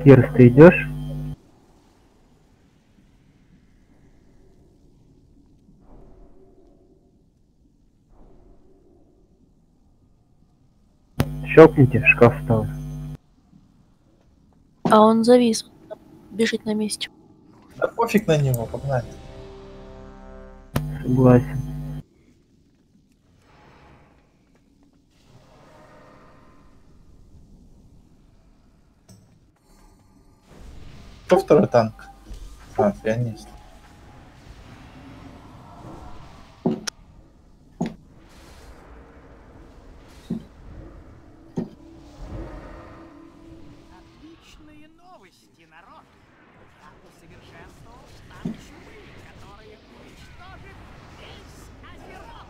Кирс, ты идешь? Щелкните, шкаф встал. А он завис. Бежит на месте. Да пофиг на него, погнали. Согласен. Кто второй танк? А, пианист. Отличные новости, народ! Я усовершенствовал штамм чумы, который уничтожит весь Азерот!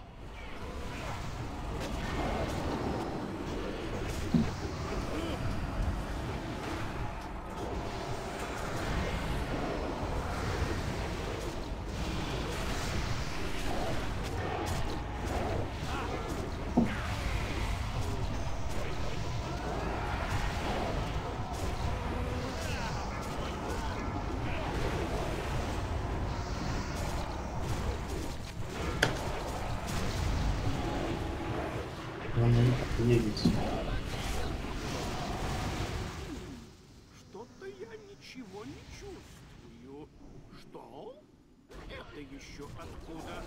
Что-то я ничего не чувствую. Что? Это еще откуда?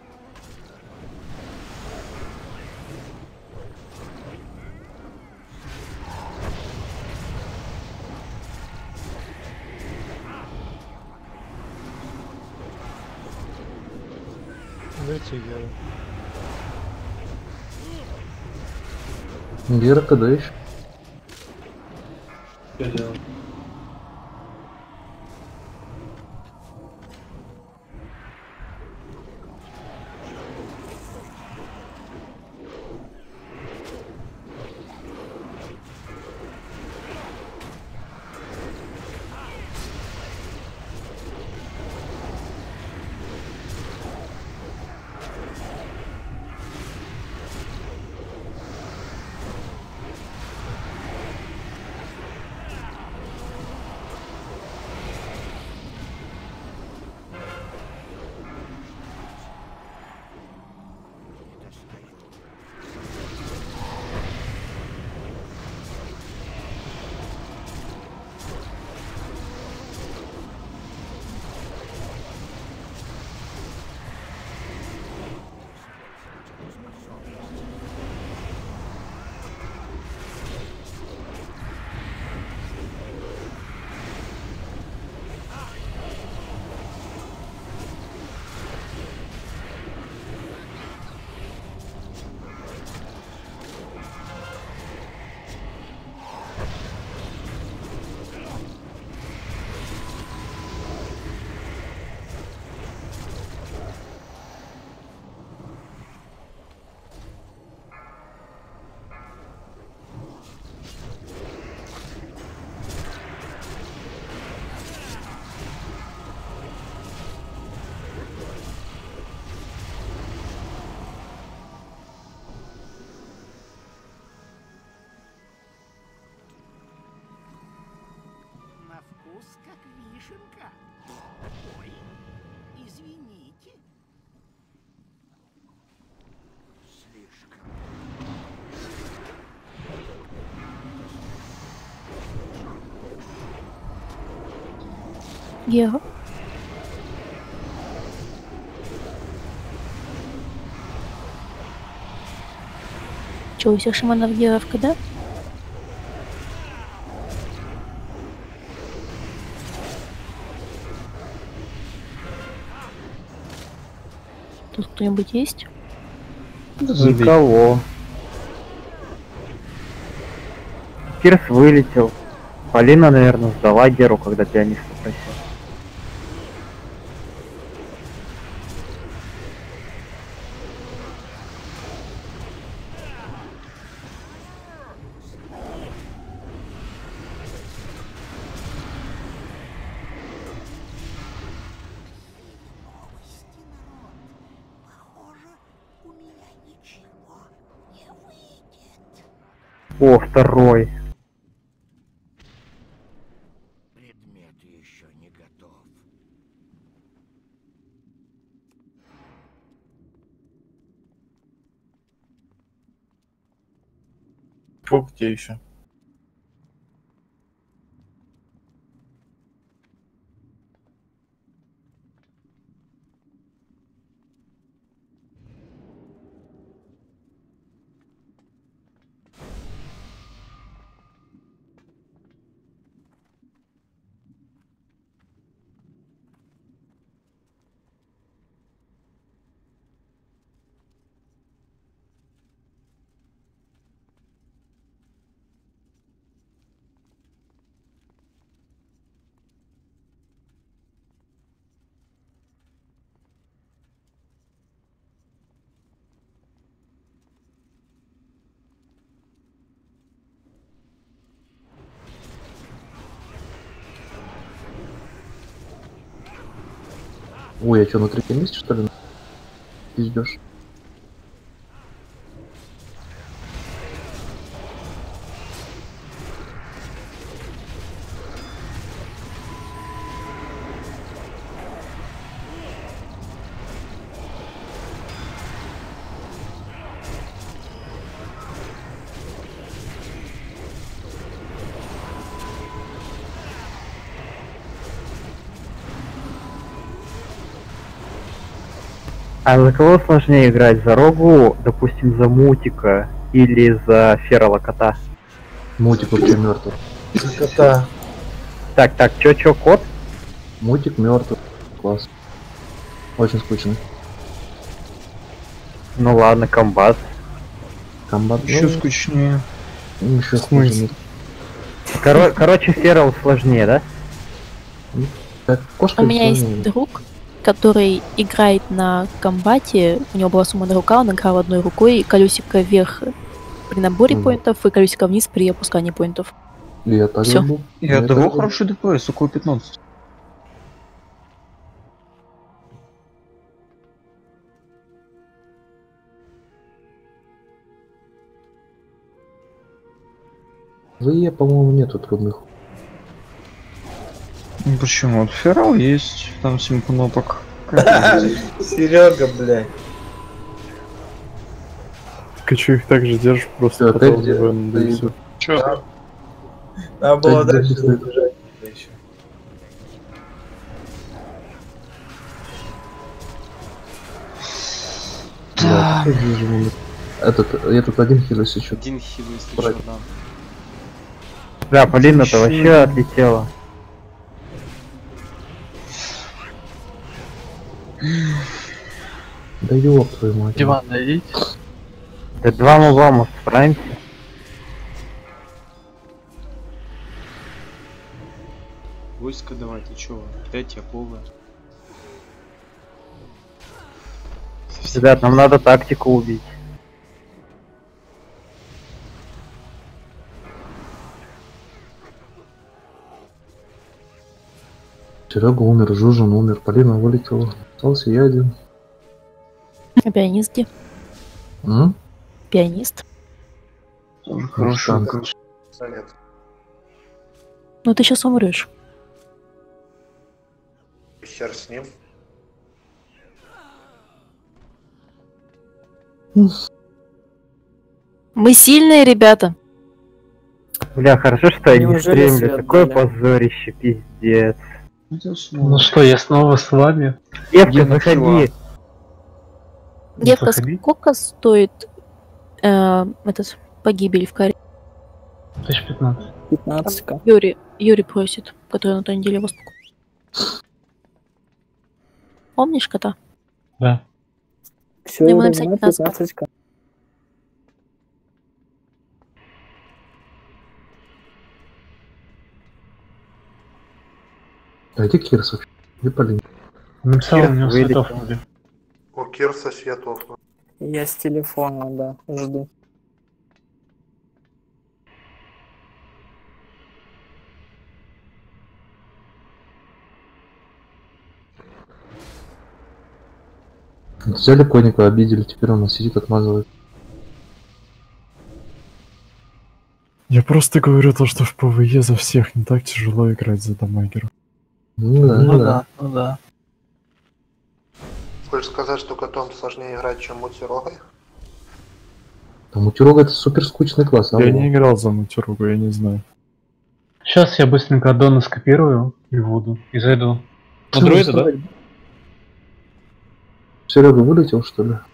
Дайте Гера. Гера, когда еще? Что делать? На вкус как вишенка. Ой, извините. Слишком. Гера. Че, у всех шаманов Геровка, да? Тут кто-нибудь есть? Никого. Кирс вылетел. Полина, наверное, сдала Геру, когда пианиста просил. Новости, народ. Похоже, у меня ничего не выйдет. О, второй. Фу, где еще? Ой, а что, на третьем месте, что ли? Пиздёшь. А за кого сложнее играть? За Рогу, допустим, за Мутика или за Ферала Кота? Мутик вообще мертвый. Кота. Так, чё, кот? Мутик мертвый. Класс. Очень скучно. Ну ладно, комбат. Комбат. Еще скучнее. Еще смысле? хуже. Короче, Ферал сложнее, да? Как кошка У меня есть сложнее. друг, который играет на комбате. У него была сломана рука, он играл одной рукой, колесико вверх при наборе поинтов и колесико вниз при опускании поинтов. И я так Всё. был. Я так того был. хороший ДПС, около 15. В ИЕ, по-моему, нету трудных. Ну почему? Вот Ферал есть, там 7 кнопок. Серега, блядь. Так что их так же держишь, просто Всё, потом ты где? да и Ты- всё. Надо было Так, дальше да, бежать еще. Да, всё вижу, ну, этот один хилис еще. Один хил, если Брать. что, да. Да, Полина-то вообще отлетела. Да ёб твою мать. Диван дойдите. Да два моба мы справимся. Войско давай, ты чё? Опять Якова. Ребят, нам надо тактику убить. Серега умер, Жужин умер, Полина вылетела. Остался я один. А пианист где? М? Пианист. Хороший танк. вопрос. Ну ты сейчас умрешь. Хер с ним. Мы сильные ребята. Бля, хорошо, что я не Неужели стримлю. свет Такое дали? позорище, пиздец. Ну что, я снова с вами? Евка, заходи. Девка, заходи. сколько стоит этот погибель в каре? 1015. 15к. Юрий просит, который на той неделе вас покупал. Помнишь кота? Да. Все, Ему я написать на 15. 15к. А где Кирс вообще? Где Полина? Написал, у него вылетел. светов вроде. У Кирса светов. Я с телефона, да, жду. Взяли конника, обидели, теперь он сидит, отмазывает. Я просто говорю то, что в ПВЕ за всех не так тяжело играть за дамагера. Ну да, ну да. ну да. Хочешь сказать, что котом сложнее играть, чем мультирогой? Мутюрога это супер скучный класс, Я не играл за Мутюругу, я не знаю. Сейчас я быстренько аддона скопирую и буду. И зайду. На дроида, да? Серега вылетел, что ли?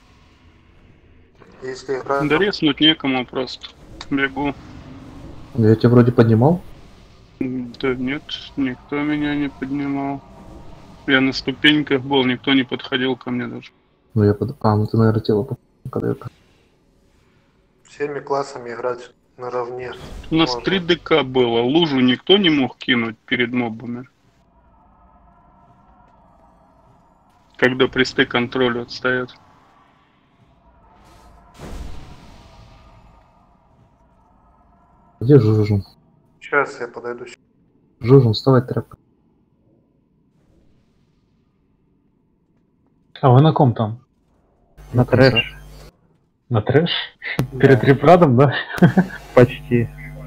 Если играть... Да резнуть некому просто. Бегу. Я тебя вроде поднимал. Да нет, никто меня не поднимал. Я на ступеньках был, никто не подходил ко мне даже. Ну я под... А, ну ты, наверное, тело попал. Всеми классами играть наравне. У нас Можно. 3 ДК было, лужу никто не мог кинуть перед мобами. Когда присты контролю отстоят. Где Жужун? Сейчас я подойду. Жужун, вставай, тряпка. А вы на ком там? На трэш. На трэш? Перед репрадом, да? Почти.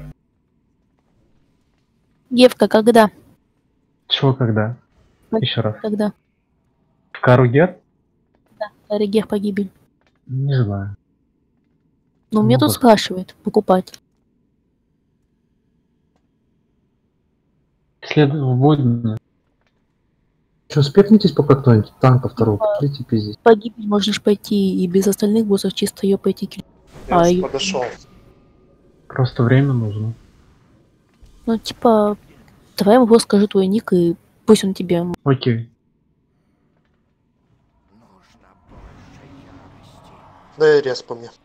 Девка, когда? Чего когда? Ой. Еще раз. Когда? В Каругер? Регер погибель. Не знаю. Ну, меня тут спрашивает покупать. В будни. Че, спекнитесь пока кто-нибудь? Танка второго, пошлите пиздить. Погибель можно ж пойти и без остальных боссов чисто ее пойти киллить. Я уже и- подошел. Просто время нужно. Ну, типа, давай ему скажи твой ник, и пусть он тебе... Окей. Дай рез по мне.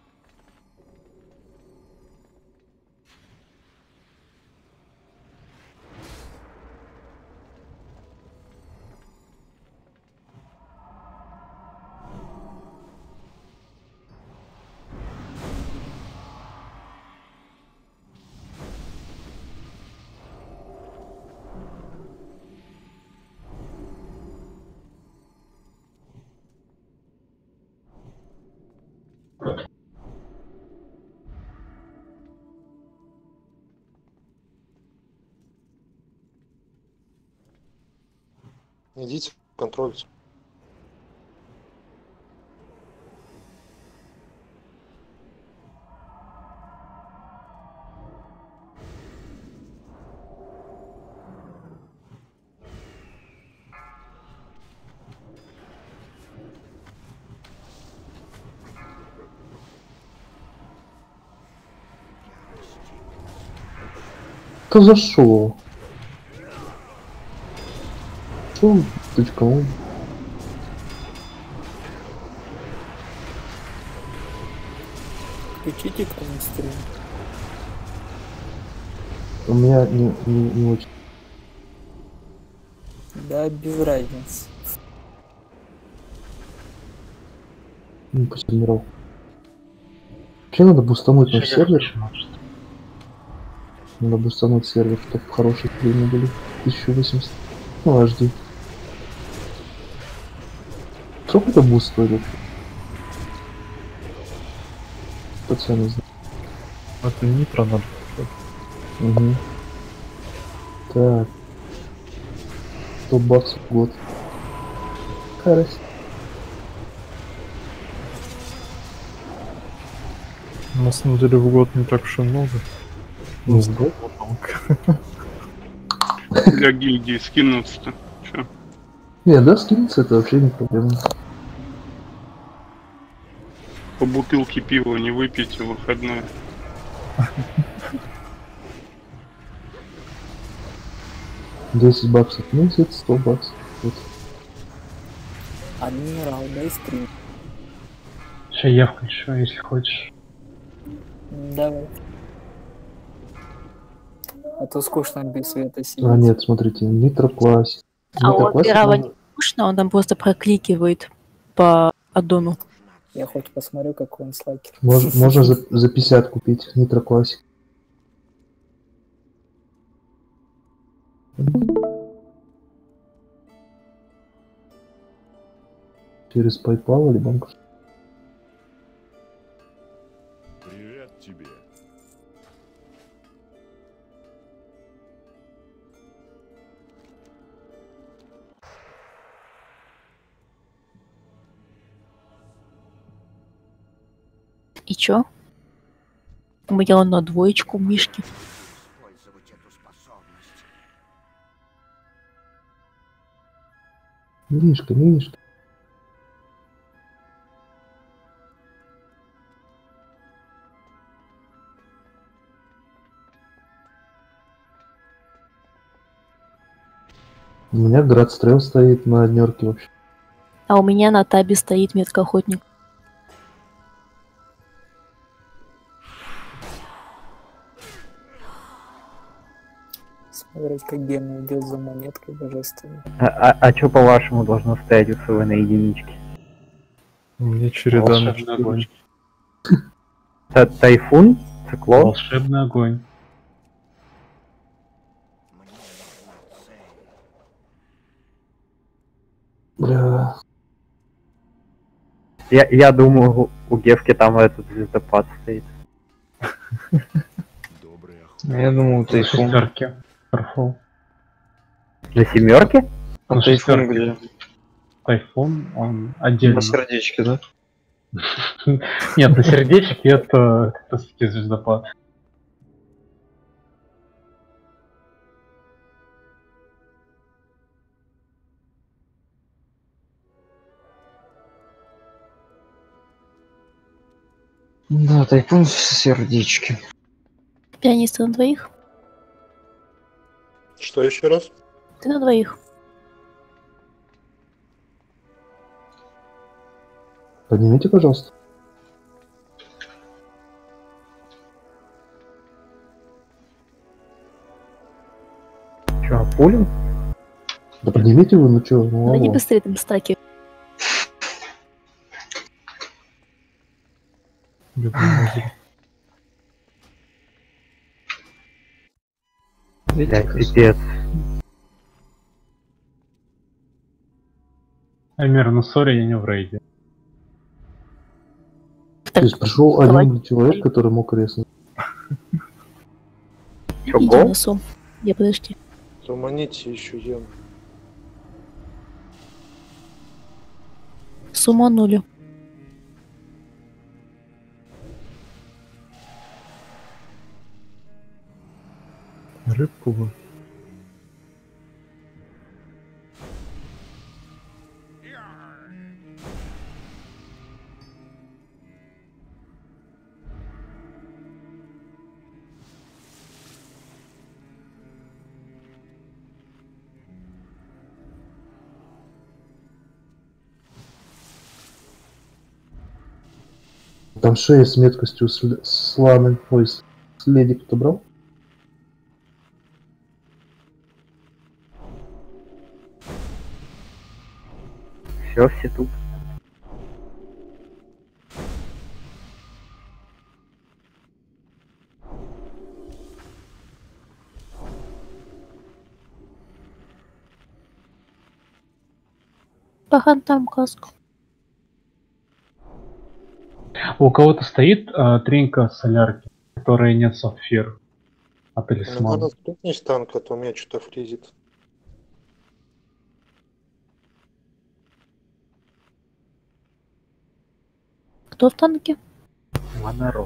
Идите, контролить. Кто зашел? Шо, точка он? Включите кто-нибудь стрим. У меня не очень. Да, без разницы. Не посермировал. Вообще надо бустануть наш сервер. Надо бустануть сервер, чтобы хорошие стримы были. 1080. Ну, HD. Сколько это буст стоит вообще? Пацаны знают. Это нитро надо. Угу. Так. 100 баксов в год. Хорошо. На самом деле в год не так уж и много. Ну, Не знаю, жалко. Для гильдии скинуться-то. Чё? Не, да, скинуться это вообще не проблема. По бутылке пива не выпейте в выходной. $10 в месяц, 100 баксов. Вот. Адмирал, дай стрим. Сейчас я включу, если хочешь. Давай. А то скучно без света сидеть. А нет, смотрите, Nitro Classic. А Nitro у Classic Пирава надо- не скучно, он там просто прокликивает по аддону. Я хоть посмотрю, какой он слайкер. Можно за 50 купить Nitro Classic. Через PayPal или банк? Привет тебе. И чё? Я на двоечку мишки. Мишка, Мишка. У меня градстрел стоит на однерке вообще. А у меня на табе стоит метка охотник. Смотреть, как Гена идет за монеткой, божественно. А что по-вашему должно стоять у СВ на единичке? У меня череда на Волшебный огонь. Тайфун? Циклон? Волшебный огонь. Бля. Я думаю, у Гевки там этот звездопад стоит. Я думал, ты Шестерки. Фарфол. На семерке? А На тайфун шестерке. где? Тайфун, он отдельно. На сердечке, да? Нет, на сердечке это как раз таки звездопад. Да, тайфун в сердечке. Пианиста на двоих? Что еще раз? Ты на двоих. Поднимите, пожалуйста. Че, пулю? Да поднимите вы, ну чё, ну Найди алло. быстрее там стаки. Бедный мозг. Блядь, пипец. Аймер, ну сори, я не в рейде. То есть пришел один человек, который мог резнуть. Чё, Иди гол? на сум. Я подожди. Туманите еще ем. Суманули. Рыбку бы. Там шея с меткостью сланы. Ой, следи кто брал? Все тут. Пахан там каску. У кого-то стоит тренька солярки, которая нет сапфир. А Надо талисман. спрыгнуть танк, а то у меня что-то фризит. Кто в танке? Монород.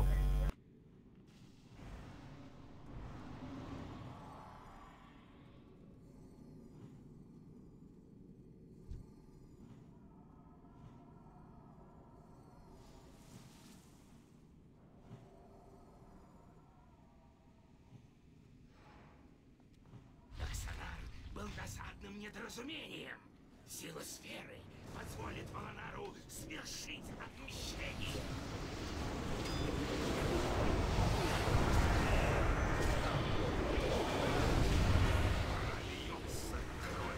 Был досадным недоразумением. Сила сферы позволит Волонару свершить отмщение. Прольется кровь.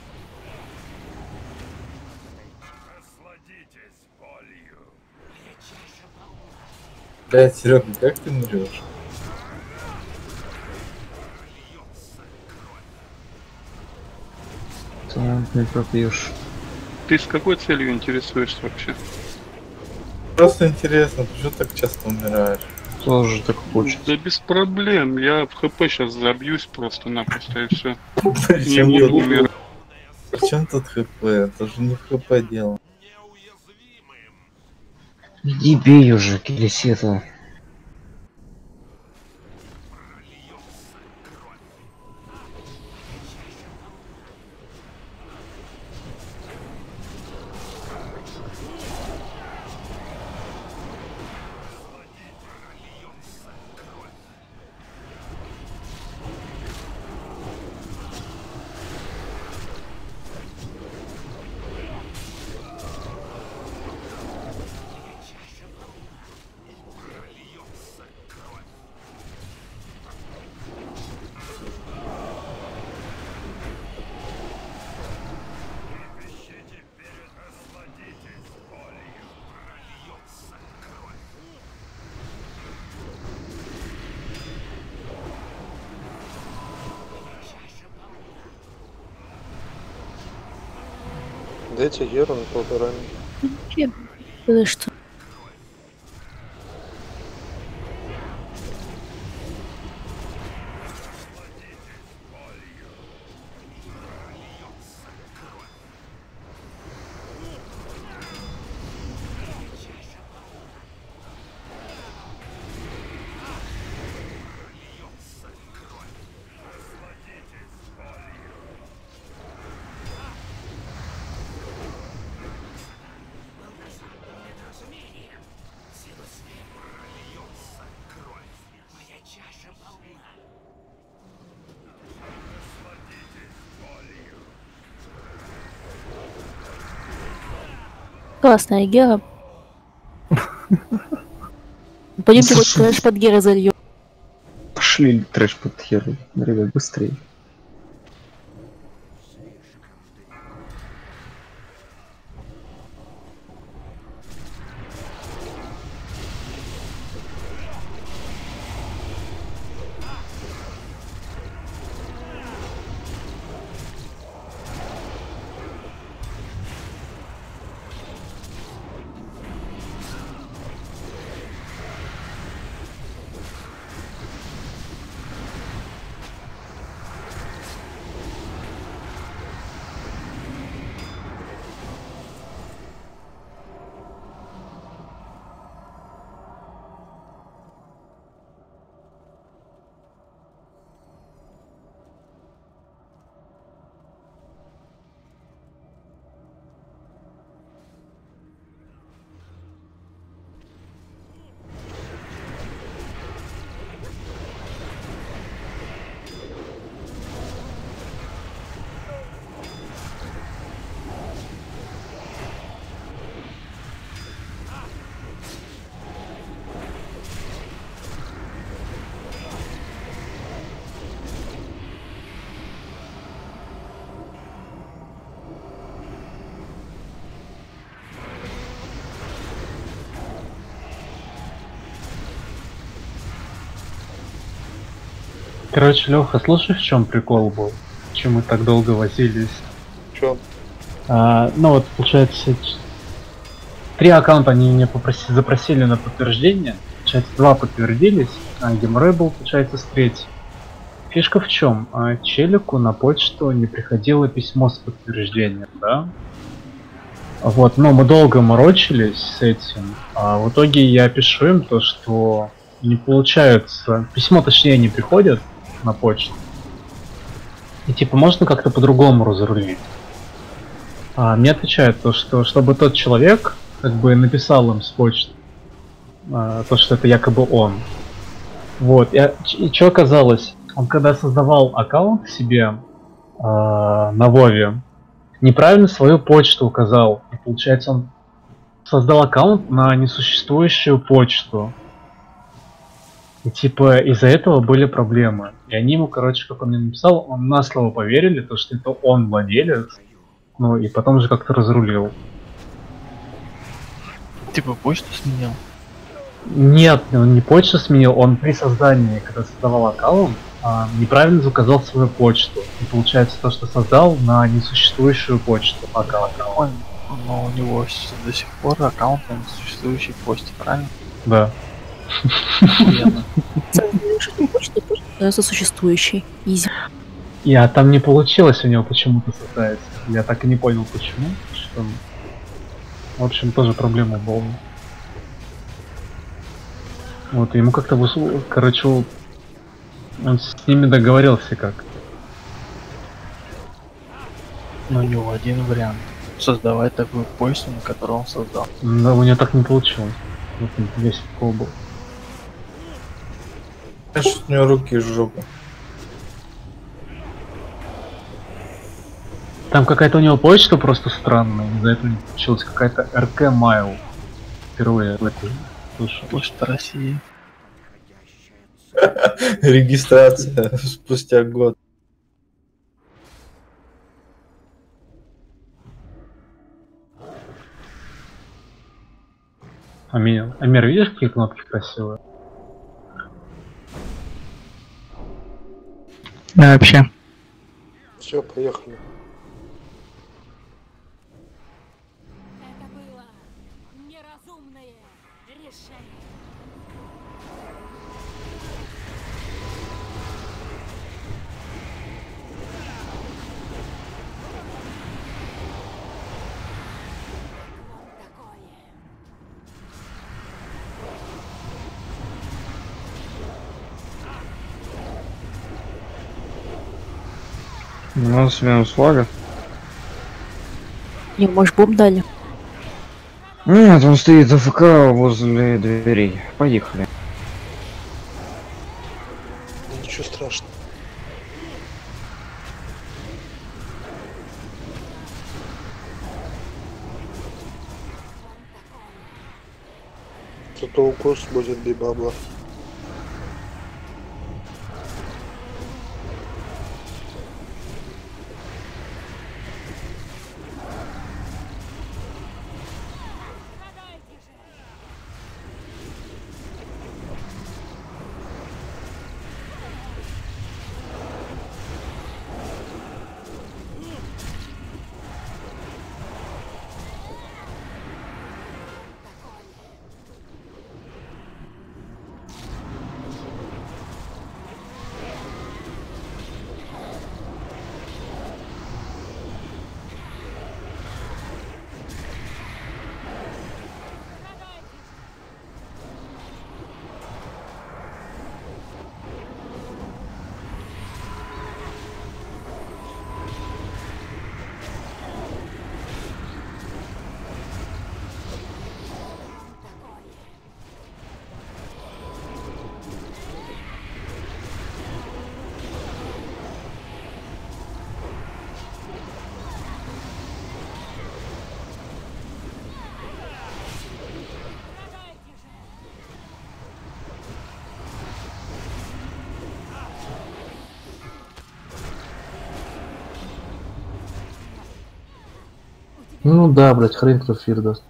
Насладитесь болью. Моя чаша полна. Блядь, Серега, как ты умрешь? Талант не пропьешь. Ты с какой целью интересуешься вообще? Просто интересно, ты что так часто умираешь? Тоже так хочется. Да без проблем, я в ХП сейчас забьюсь просто-напросто и все. Причем Не буду умирать. Причем тут ХП? Это же не в ХП дело. Иди бей уже, Келесета. Дайте Геру на 1,5. Ты что? Классная Гера. Пойдемте хоть трэш под Гера зальем. Пошли трэш под херу. Ребят, быстрее. Короче, Леха, слушай, в чем прикол был? Чем мы так долго возились? В чем? Ну вот, получается, 3 аккаунта они меня запросили на подтверждение. Получается, 2 подтвердились, а геморрой был, получается, с 3. Фишка в чем? Челику на почту не приходило письмо с подтверждением, да? Вот, но мы долго морочились с этим, а в итоге я пишу им то, что не получается, письмо точнее не приходит на почту. И типа можно как-то по-другому разрулить. А мне отвечают то, что чтобы тот человек как бы написал им с почты, то, что это якобы он. Вот, и что оказалось? Он когда создавал аккаунт себе на Вове, неправильно свою почту указал. И получается, он создал аккаунт на несуществующую почту. И типа из-за этого были проблемы. И они ему, короче, как он мне написал, он на слово поверили, то что это он владелец. Ну и потом же как-то разрулил. Типа почту сменил? Нет, он не почту сменил, он при создании, когда создавал аккаунт, неправильно указал свою почту. И получается то, что создал на несуществующую почту аккаунт. Но у него до сих пор аккаунт на несуществующей почте, правильно? Да. Сосуществующий. Изи. А там не получилось у него почему-то создать. Я так и не понял почему. Что... В общем, тоже проблема была. Вот, ему как-то, короче, он с ними договорился как. Но у него один вариант. Создавать такую почту, на которую он создал. Да, у него так не получилось. Вот весь прикол был. Знаешь, у него руки из жопы. Там какая-то у него почта просто странная, из-за этого не получилась какая-то РК Майл. Впервые в этой слышу. Почта России. Регистрация спустя год. Амир, видишь, какие кнопки красивые? Да, вообще. Все, поехали. У нас минус флага. Не, может, бомб дали? Нет, он стоит АФК возле дверей. Поехали. Ничего страшного. Зато укус будет бибабла. Ну да, блять, хрен кто фир даст.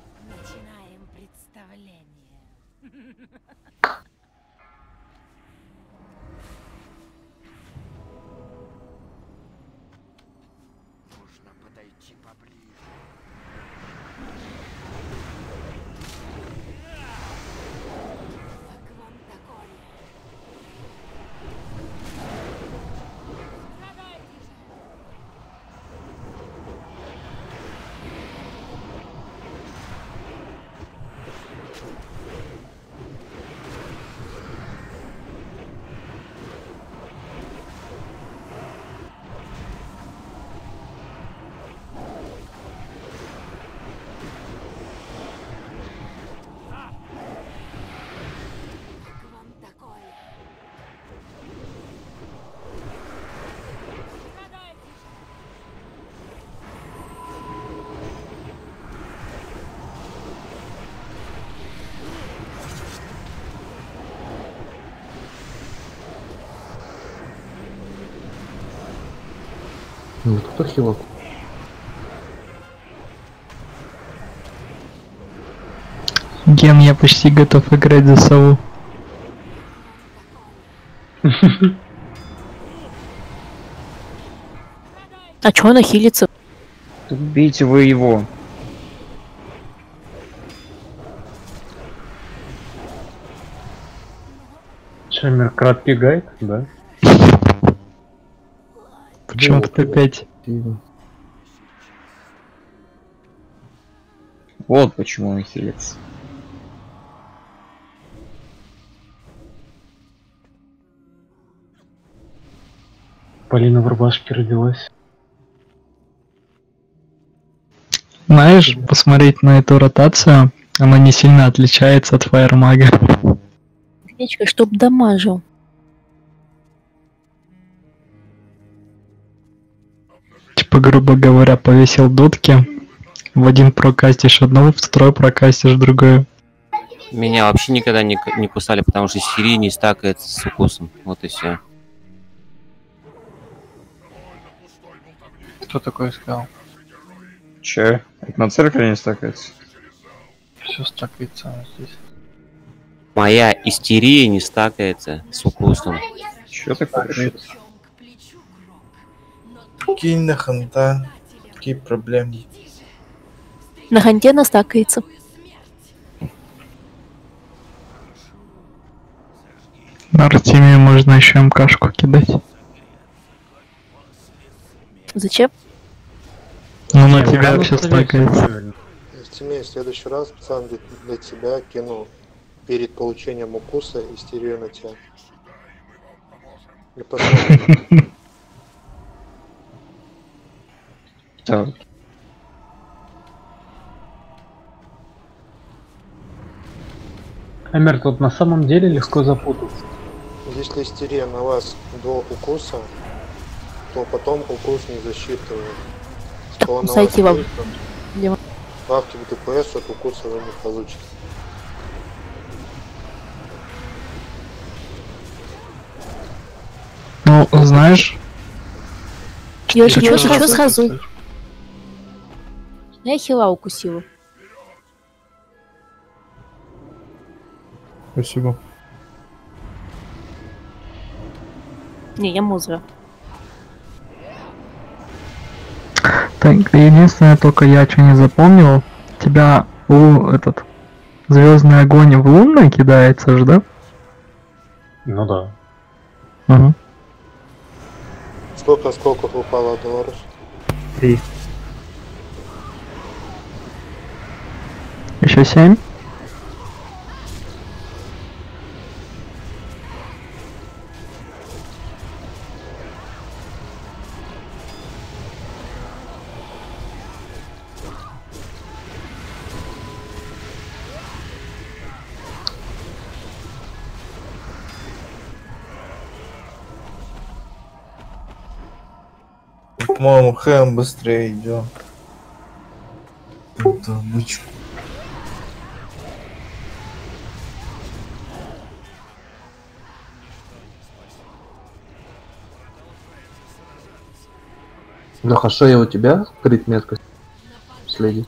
Ну, кто хилок? Ген, я почти готов играть за сову. А чё она хилится? Бейте вы его. Шамер, краткий гайд, да? Почему тут опять? Вот почему он хилится. Полина в рубашке родилась. Знаешь, посмотреть на эту ротацию, она не сильно отличается от фаермага. Гречка, чтоб дамажил. Типа, грубо говоря, повесил дудки, в один прокастишь одно, в второй прокастишь другое. Меня вообще никогда не кусали, потому что Сирий не стакается с укусом. Вот и все. Кто такой сказал? Че? Это на церкви не стакается? Все стакается здесь. Моя истерия не стакается с укусом. Че такое? Кинь на ханта. Какие проблемы? На ханте настакается. На Артемию можно еще МКшку кидать. Зачем? Ну на тебя вообще стакается. Артемий, в следующий раз, пацан, для тебя кину перед получением укуса истерию на тебя. И посмотрим. Так. Амер, тут на самом деле легко запутаться. Если истерия на вас до укуса, то потом укус не засчитывает. Что он на вас Кусайте вам. будет, Где- ставьте в ДПС, от укуса вы не получите. Ну, знаешь, Я чё сразу? Я хила укусила. Спасибо. Не, я музра. так, единственное, только я что не запомнил, тебя этот звездный огонь в лунное кидается же, да? Ну да. Угу. Сколько осколков упало от Долорес? 3. Еще 7. По-моему, Хэм быстрее идет. Да, бычку. Леха, шея у тебя? Крит метка. Следи.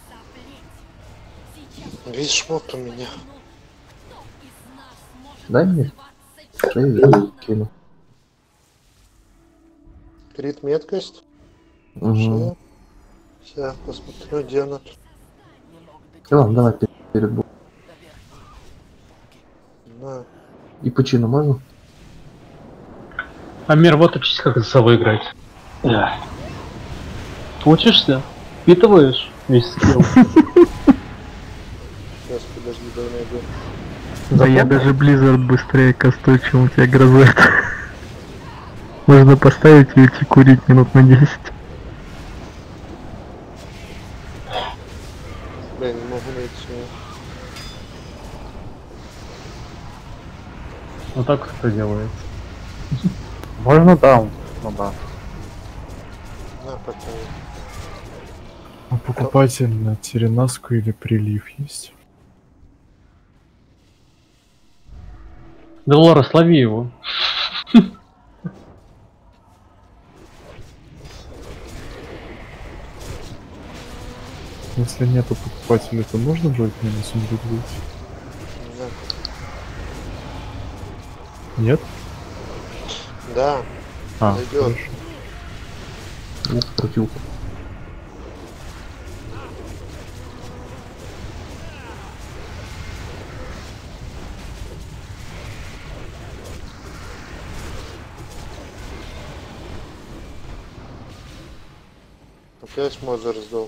Весь шмот у меня. Дай мне. Шею кину. Крит меткость. Угу. Сейчас посмотрю, где она тут. Ладно, давай перед боком. На. И почину можно? Амир, вот учись, как за сову играть. Да. Учишься? Впитываешь весь скилл. Сейчас, подожди, дай найду. Да я даже Blizzard быстрее кастую, чем у тебя гроза. Можно поставить и уйти курить минут на 10. Бля, не могу найти. Вот так это делается. Можно даун? Ну да. На, пока. А покупатель на Теренаску или прилив есть? Долорес, лови его. Если нету покупателя, то можно будет минус выйти? Нет? Да. А, Зайдет. хорошо. Против. Опять Мозер сдох.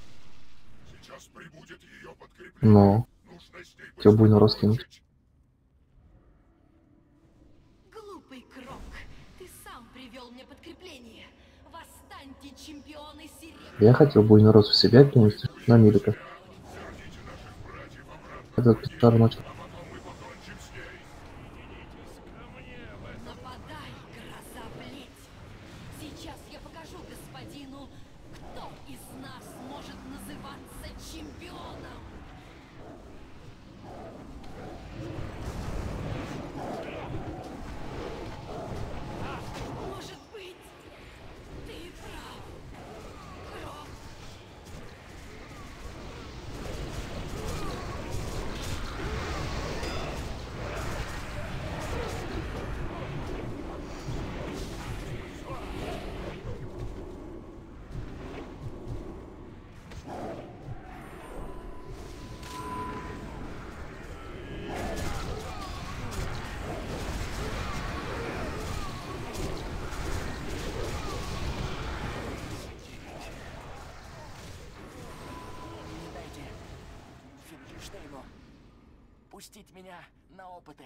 Но. Тебя буйно раскинуть. Глупый Крок, ты сам привел мне подкрепление. Восстаньте, чемпионы Серебра. Я хотел буйно рос в себя кинуть на милика. Этот пистар начал. Нападай, гроза плеть. Сейчас я покажу господину, кто из нас может называться чемпионом. Может быть, ты и прав, Крок. Дайте Финкельштейну пустить меня на опыты.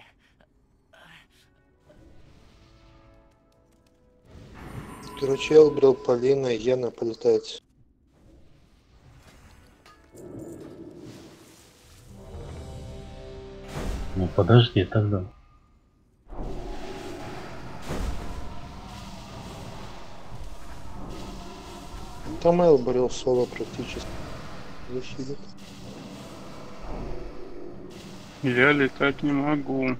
Кручел, Брил, Полина, Йена полетать. подожди тогда. Там Эл борел соло практически. Не хилит. Я летать не могу.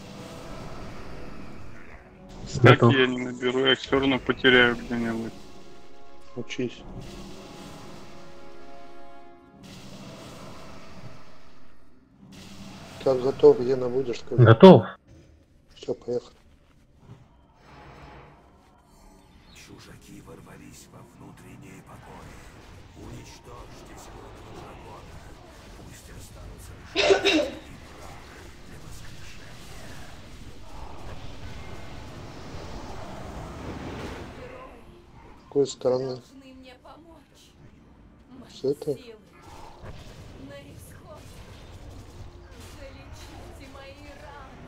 Стаки я не наберу, я все равно потеряю где-нибудь. Учись. Так, готов, где будешь сказать? Готов. Все, поехали. Чужаки ворвались во внутренние покои. Уничтожьте силу дракона. Пусть останутся лишь и прах для воскрешения. С какой стороны? Должны мне помочь. С этой? Силы на исход. Залечите мои раны.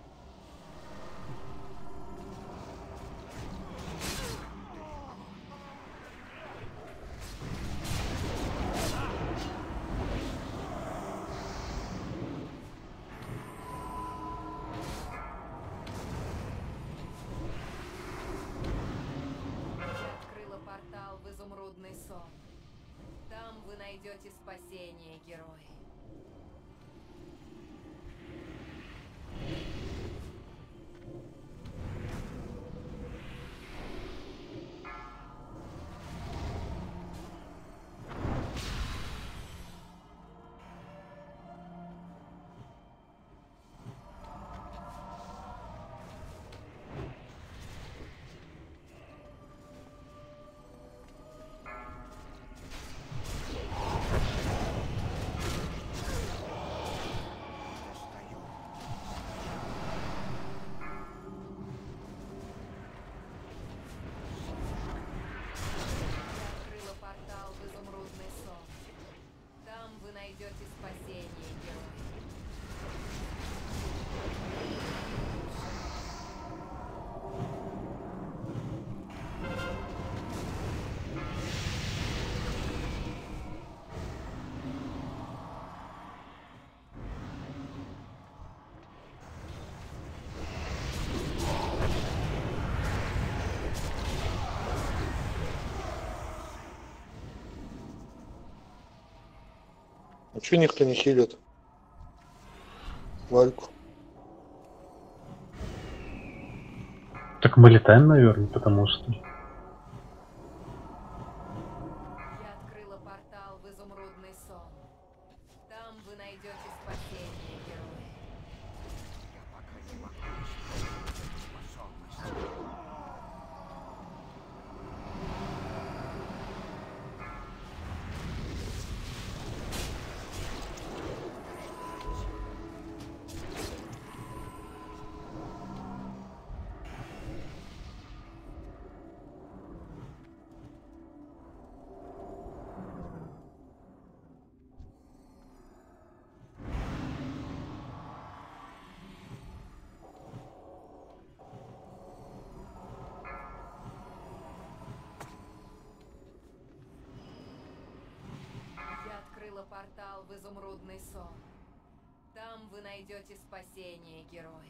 Я открыла портал в изумрудный сон. Там вы найдете спасение, герои. Открыла портал в изумрудный сон. Там вы найдете спасение, герои. А че никто не хилит? Вальку. Так мы летаем, наверное, потому что. Я открыла портал в изумрудный сон. Там вы найдете спасение, герои. Я пока не могу использовать способности. Я открыла портал в изумрудный сон. Там вы найдете спасение, герои.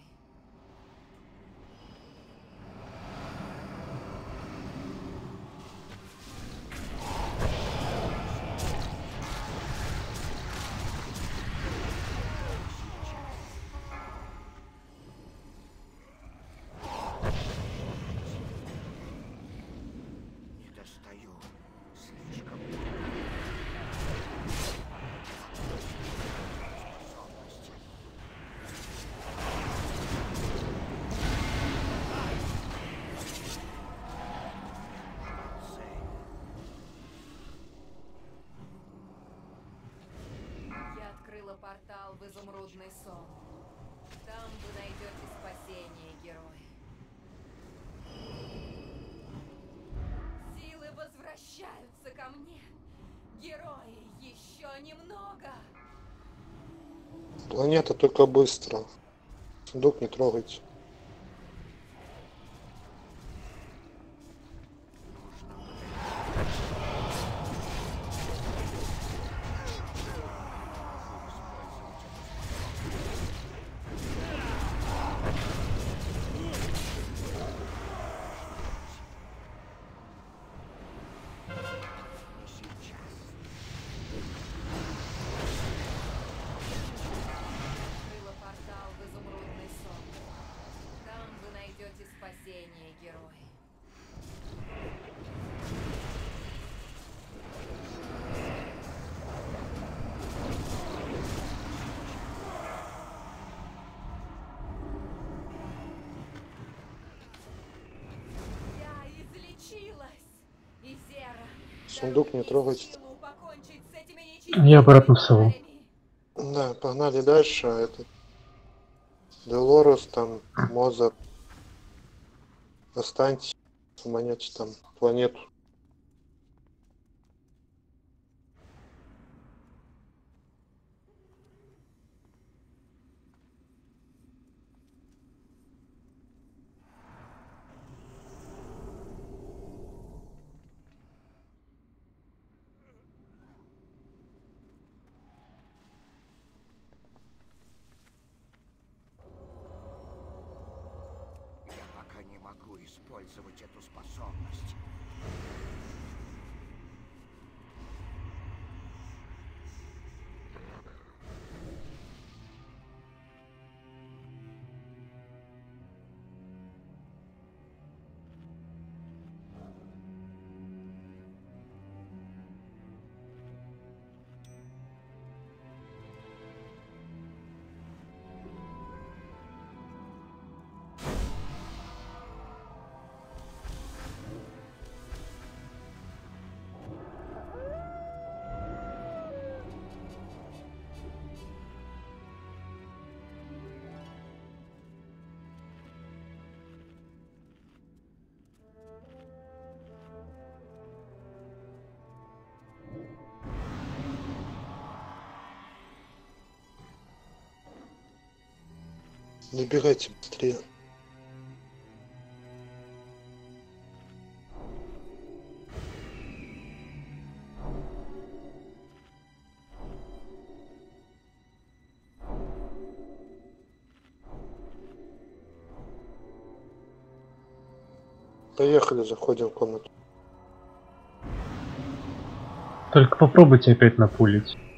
Не достаю. Слишком способности. Я открыла портал в изумрудный сон. Там вы найдете спасение, герои. Силы возвращаются ко мне. Герои, еще немного. Планета только быстро. Сундук не трогайте. Сундук не трогать. Я обратно в сову. Да, погнали дальше. Этот Делорус, там, Моза. Останьтесь, уманете там планету. Я пока не могу использовать эту способность. Набирайте быстрее. Поехали, заходим в комнату. Только попробуйте опять напулить.